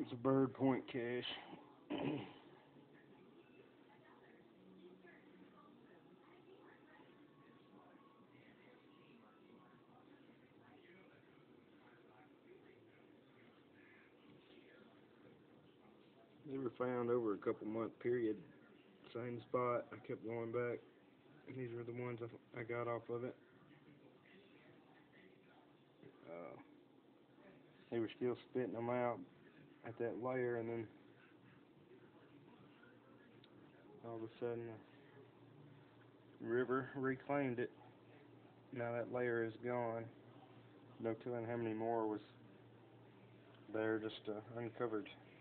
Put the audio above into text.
It's a Bird Point cache. They were found over a couple-month period. Same spot. I kept going back, and these were the ones I got off of it. They were still spitting them out at that layer, and then all of a sudden the river reclaimed it. Now that layer is gone. No telling how many more was there, just uncovered.